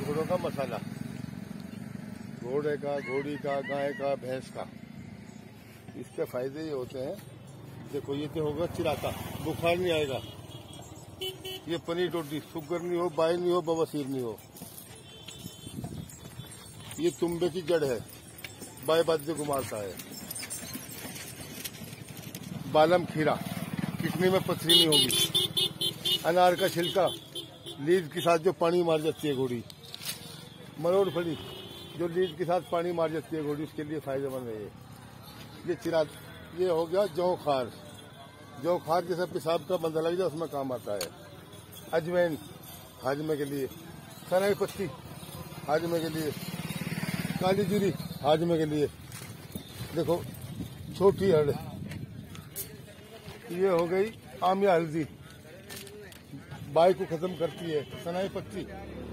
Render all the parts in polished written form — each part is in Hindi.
घोड़ों का मसाला, घोड़े का, घोड़ी का, गाय का, भैंस का। इसके फायदे ये होते हैं, देखो ये तो होगा चिराता, बुखार नहीं आएगा। ये पनीर रोटी, शुगर नहीं हो, बाई नहीं हो, बवासीर नहीं हो। ये तुम्बे की जड़ है, बाएं बाध्य को मारता है। बालम खीरा, किडनी में पथरी नहीं होगी। अनार का छिलका, लीद के साथ जो पानी मार जाती है घोड़ी। मरोड़ फली, जो लीद के साथ पानी मार जाती है घोड़ी, उसके लिए फायदेमंद है ये चिरा। ये हो गया जौ खार, जौ खार जैसा पेशाब का बंदा लग जाए उसमें काम आता है। अजवैन हाजमे के लिए, सराई पत्ती हाजमे के लिए, काली जीरी हाजमे के लिए। देखो छोटी हड़, ये हो गई आमिया हल्दी, बाई को खत्म करती है। सनाई पत्ती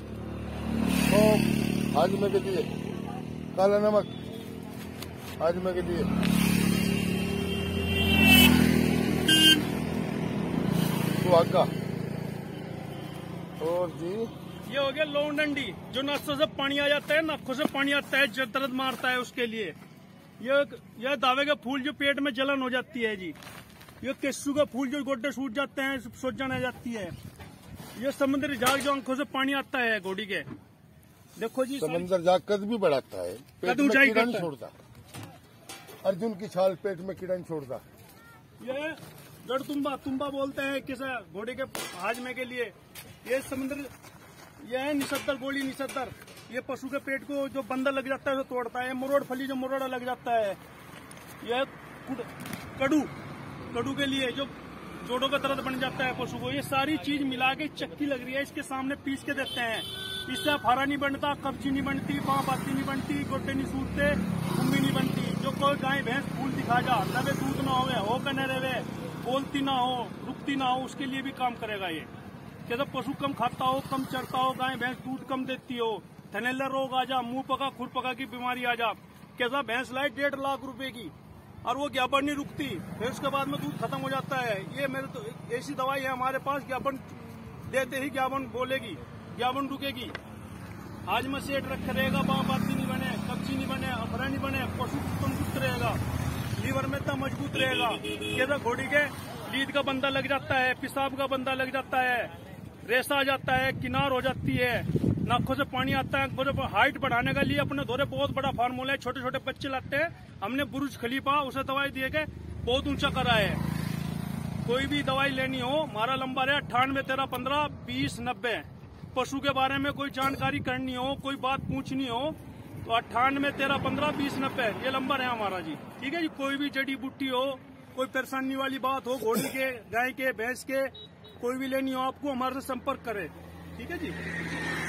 सौंफ हाजमे के लिए, काला नमक हाजमे के लिए, सुहागा। और जी ये हो गया लौंग डंडी, जो नसों से पानी आ जाता है, नखों से पानी आता है, जो दर्द मारता है उसके लिए। यह दावे का फूल, जो पेट में जलन हो जाती है जी। ये केसू का फूल, जो गोड्डे सूट जाते हैं, सोजन आ जाती है। ये समुद्री झाग, जो आंखों से पानी आता है घोड़ी के। देखो जी, समंदर झाग कद भी बढ़ाता है, पेट में कीड़ा नहीं छोड़ता। अर्जुन की छाल पेट में कीड़ा नहीं छोड़ता। ये जड़ तुम्बा बोलते हैं किसे घोड़े के हाजमे के लिए। ये समुद्र, यह है निसद्दर, गोली निसद्दर। ये पशु के पेट को जो बंदर लग जाता है उसे तोड़ता है। मरोड़ फली, जो मरोड़ा लग जाता है। यह कड़ू के लिए, जो जोड़ों का दर्द बन जाता है पशु को। ये सारी चीज मिला के चक्की लग रही है, इसके सामने पीस के देते हैं। इससे फारा नहीं बनता, कब्जी नहीं बनती, पाँव बाती नहीं बनती, गोड्डे नहीं सूटते, कुम्भी नहीं बनती। जो कोई गाय भैंस फूल दिखा जा, नवे दूध ना हो कने रहे, बोलती ना हो, रुकती ना हो, उसके लिए भी काम करेगा ये। कैसा पशु कम खाता हो, कम चरता हो, गाय भैंस दूध कम देती हो, थनैला रोग आ जा, मुंह पका खुर पका की बीमारी आ जा। कैसा भैंस लाए 1.5 लाख रुपए की, और वो ज्ञापन नहीं रुकती, फिर उसके बाद में दूध खत्म हो जाता है। ये मेरे तो ऐसी दवाई है हमारे पास, ज्ञापन देते ही ज्ञापन बोलेगी, ज्ञापन रुकेगी। आज में सेठ रखे रहेगा, बाती नहीं बने, कब्जी नहीं बने, अफरा नहीं बने, पशु तंदुरुस्त रहेगा, लीवर में इतना मजबूत रहेगा। कैसा घोड़ी के लीद का बंदा लग जाता है, पेशाब का बंदा लग जाता है, रेसा आ जाता है, किनार हो जाती है, नाखों से पानी आता है। हाइट बढ़ाने के लिए अपने धोरे बहुत बड़ा फार्मूला है। छोटे छोटे बच्चे लाते हैं, हमने बुर्ज खलीफा उसे दवाई दिए के बहुत ऊंचा करा है। कोई भी दवाई लेनी हो, हमारा नंबर है 98 13 15 20 90। पशु के बारे में कोई जानकारी करनी हो, कोई बात पूछनी हो, तो 98 13 15 20 90 ये नंबर है हमारा जी। ठीक है जी। कोई भी जड़ी बूटी हो, कोई परेशानी वाली बात हो, घोड़ी के, गाय के, भैंस के, कोई भी लेनी हो आपको, हमारे से संपर्क करें। ठीक है जी।